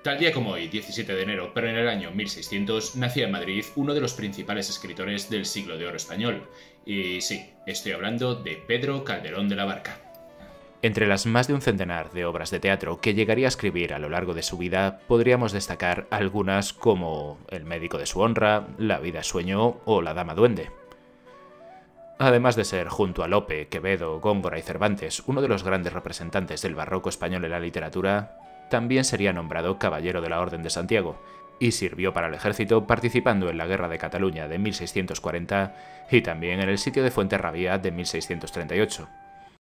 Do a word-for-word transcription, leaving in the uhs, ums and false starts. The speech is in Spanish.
Tal día como hoy, diecisiete de enero, pero en el año mil seiscientos, nacía en Madrid uno de los principales escritores del siglo de oro español. Y sí, estoy hablando de Pedro Calderón de la Barca. Entre las más de un centenar de obras de teatro que llegaría a escribir a lo largo de su vida, podríamos destacar algunas como El médico de su honra, La vida es sueño o La dama duende. Además de ser, junto a Lope, Quevedo, Góngora y Cervantes, uno de los grandes representantes del barroco español en la literatura, también sería nombrado Caballero de la Orden de Santiago, y sirvió para el ejército participando en la Guerra de Cataluña de mil seiscientos cuarenta y también en el sitio de Fuenterrabía de mil seiscientos treinta y ocho.